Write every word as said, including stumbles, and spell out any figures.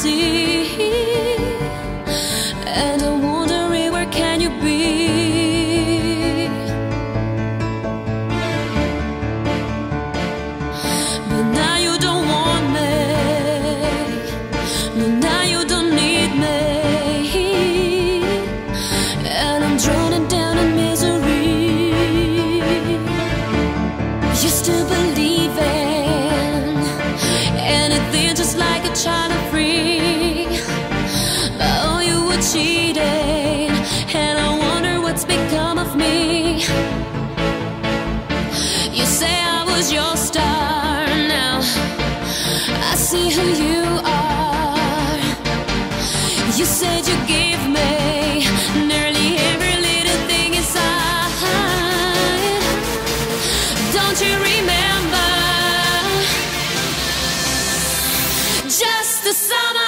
see, and I'm wondering where can you be. But now you don't want me, but now you don't need me, and I'm drowning down in misery. Used to believe in anything just like a child of free. Oh, you were cheating, and I wonder what's become of me. You say I was your star, now I see who you are. You said you gave me nearly every little thing inside. Don't you remember? Just the summer